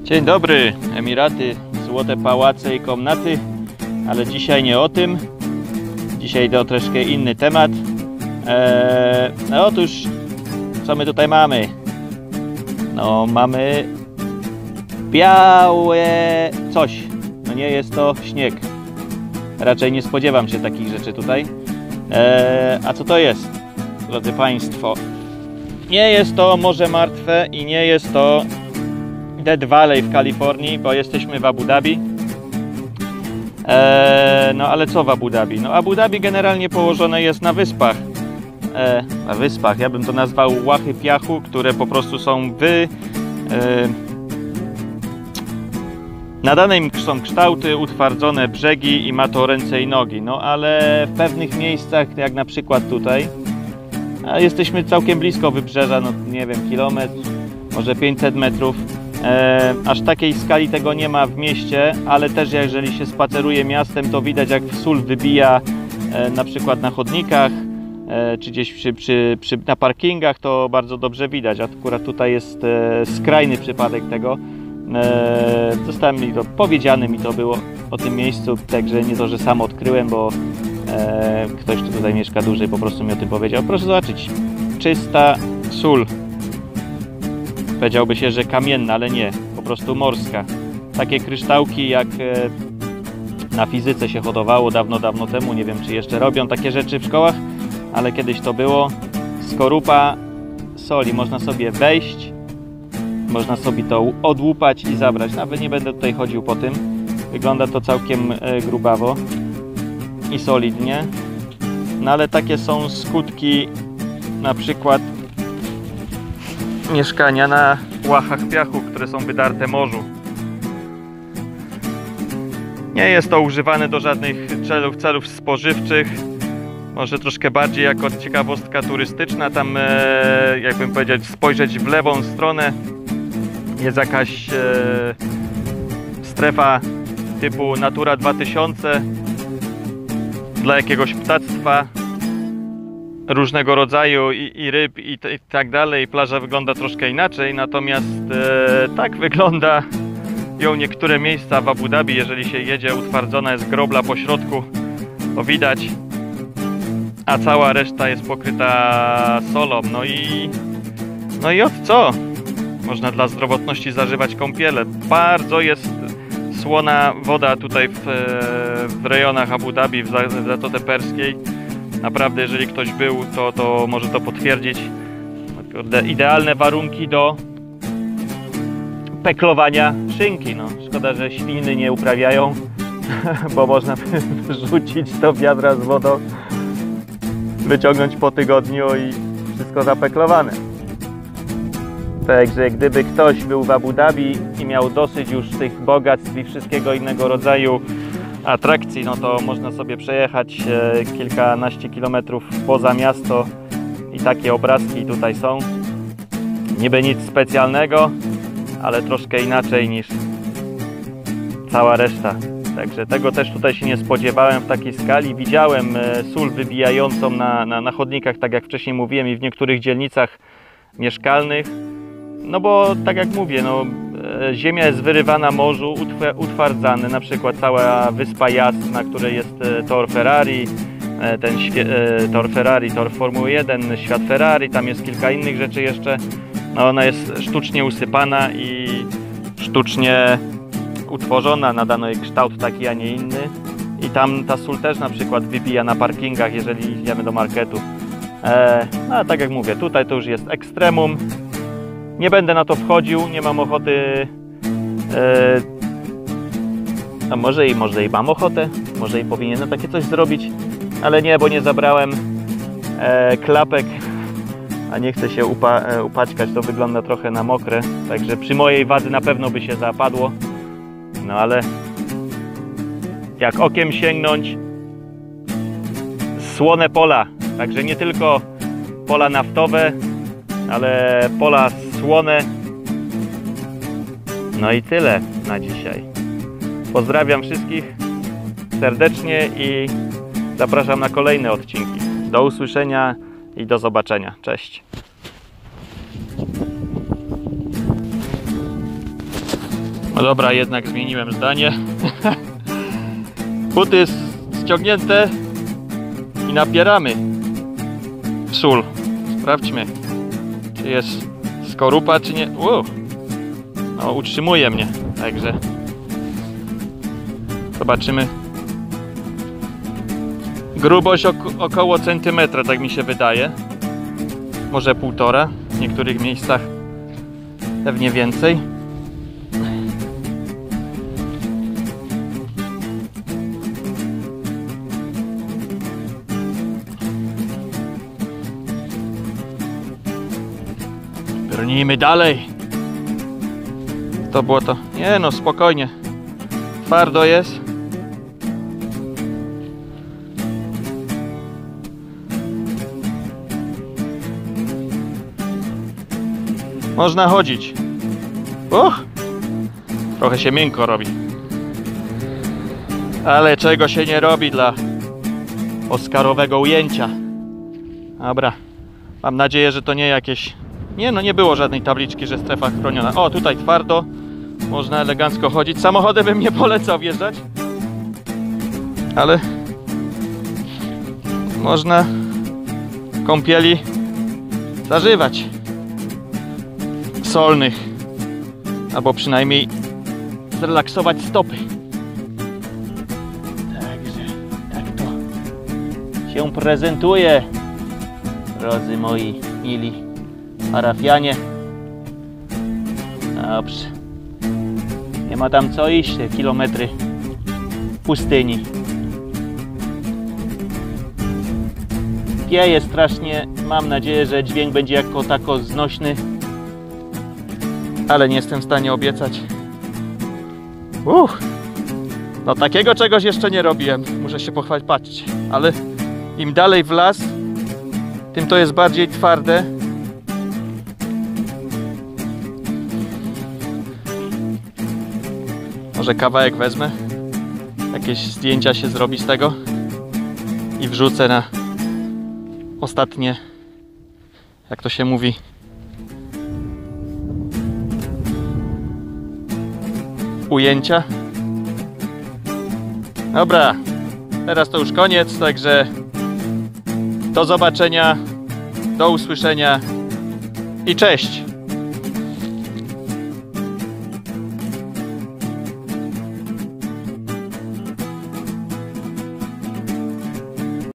Dzień dobry, Emiraty, złote pałace i komnaty, ale dzisiaj nie o tym. Dzisiaj to troszkę inny temat. No otóż, co my tutaj mamy? No mamy białe coś. No nie jest to śnieg. Raczej nie spodziewam się takich rzeczy tutaj. A co to jest, drodzy Państwo? Nie jest to Morze Martwe i nie jest to Death Valley w Kalifornii, bo jesteśmy w Abu Dhabi. No ale co w Abu Dhabi? No Abu Dhabi generalnie położone jest na wyspach. Ja bym to nazwał łachy piachu, które po prostu są nadane im są kształty, utwardzone brzegi i ma to ręce i nogi. No ale w pewnych miejscach, jak na przykład tutaj, jesteśmy całkiem blisko wybrzeża, no nie wiem, kilometr, może 500 metrów. Aż takiej skali tego nie ma w mieście, ale też jeżeli się spaceruje miastem, to widać, jak sól wybija na przykład na chodnikach, czy gdzieś na parkingach, to bardzo dobrze widać. Akurat tutaj jest skrajny przypadek tego. Zostałem mi to powiedziane, mi to było o tym miejscu, także nie to, że sam odkryłem, bo ktoś, kto tutaj mieszka dłużej, po prostu mi o tym powiedział. Proszę zobaczyć, czysta sól. Powiedziałby się, że kamienna, ale nie, po prostu morska. Takie kryształki, jak na fizyce się hodowało dawno temu, nie wiem, czy jeszcze robią takie rzeczy w szkołach, ale kiedyś to było. Skorupa soli, można sobie wejść, można sobie to odłupać i zabrać. Nawet nie będę tutaj chodził po tym. Wygląda to całkiem grubawo i solidnie. No ale takie są skutki na przykład mieszkania na łachach piachu, które są wydarte morzu. Nie jest to używane do żadnych celów spożywczych. Może troszkę bardziej jako ciekawostka turystyczna. Tam, jakbym powiedział, spojrzeć w lewą stronę, jest jakaś strefa typu Natura 2000 dla jakiegoś ptactwa różnego rodzaju i ryb i tak dalej. Plaża wygląda troszkę inaczej, natomiast tak wygląda ją niektóre miejsca w Abu Dhabi. Jeżeli się jedzie, utwardzona jest grobla po środku, to widać, a cała reszta jest pokryta solą. No i od co? Można dla zdrowotności zażywać kąpiele. Bardzo jest słona woda tutaj w rejonach Abu Dhabi, w Zatoce Perskiej. Naprawdę, jeżeli ktoś był, to może to potwierdzić. Idealne warunki do peklowania szynki. No, szkoda, że świny nie uprawiają, bo można wrzucić to wiadra z wodą, wyciągnąć po tygodniu i wszystko zapeklowane. Także gdyby ktoś był w Abu Dhabi i miał dosyć już tych bogactw i wszystkiego innego rodzaju atrakcji, no to można sobie przejechać kilkanaście kilometrów poza miasto i takie obrazki tutaj są. Niby nic specjalnego, ale troszkę inaczej niż cała reszta. Także tego też tutaj się nie spodziewałem w takiej skali. Widziałem sól wybijającą na chodnikach, tak jak wcześniej mówiłem, i w niektórych dzielnicach mieszkalnych. No bo tak jak mówię, no, ziemia jest wyrywana morzu, utwardzane, na przykład cała wyspa Yas, na której jest tor Ferrari, tor Formuły 1, świat Ferrari, tam jest kilka innych rzeczy jeszcze. No ona jest sztucznie usypana i sztucznie utworzona, nadano jej kształt taki, a nie inny. I tam ta sól też na przykład wybija na parkingach, jeżeli idziemy do marketu. No a tak jak mówię, tutaj to już jest ekstremum. Nie będę na to wchodził, nie mam ochoty, a może i mam ochotę, może i powinienem takie coś zrobić, ale nie, bo nie zabrałem klapek, a nie chcę się upaćkać, to wygląda trochę na mokre, także przy mojej wadze na pewno by się zapadło, no ale jak okiem sięgnąć, słone pola, także nie tylko pola naftowe, ale pola słone. No i tyle na dzisiaj. Pozdrawiam wszystkich serdecznie i zapraszam na kolejne odcinki. Do usłyszenia i do zobaczenia. Cześć. No dobra, jednak zmieniłem zdanie. Buty ściągnięte i napieramy w sól. Sprawdźmy, czy jest skorupa, czy nie. No, utrzymuje mnie, także zobaczymy. Grubość około centymetra, tak mi się wydaje. Może 1,5. W niektórych miejscach pewnie więcej. Brnijmy dalej. To było to. Nie no, spokojnie. Twardo jest. Można chodzić. Trochę się miękko robi. Ale czego się nie robi dla oscarowego ujęcia. Dobra. Mam nadzieję, że to nie jakieś... Nie no, nie było żadnej tabliczki, że strefa chroniona. O, tutaj twardo. Można elegancko chodzić. Samochodem bym nie polecał wjeżdżać. Ale... można kąpieli zażywać. Solnych. Albo przynajmniej zrelaksować stopy. Także tak to się prezentuje, drodzy moi mili parafianie. Dobrze. Nie ma tam co iść, te kilometry pustyni. Wieje strasznie. Mam nadzieję, że dźwięk będzie jako tako znośny. Ale nie jestem w stanie obiecać. No takiego czegoś jeszcze nie robiłem. Muszę się pochwalić, patrzcie. Ale im dalej w las, tym to jest bardziej twarde. Może kawałek wezmę. Jakieś zdjęcia się zrobi z tego. I wrzucę na ostatnie, jak to się mówi, ujęcia. Dobra, teraz to już koniec, także do zobaczenia, do usłyszenia i cześć!